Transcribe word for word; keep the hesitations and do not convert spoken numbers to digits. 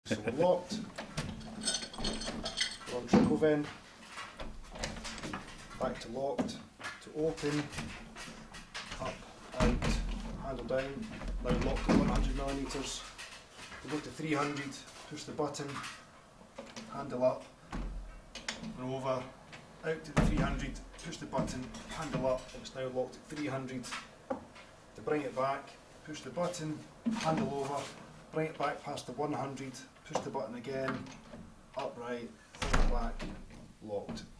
So we're locked. We're on trickle then. Back to locked, to open, up, out, handle down. Now locked at one hundred millimeters. We go to three hundred, push the button, handle up, and over, out to the three hundred, push the button, handle up, it's now locked at three hundred. To bring it back, push the button, handle over, bring it back past the one hundred, push the button again, upright, bring it back, locked.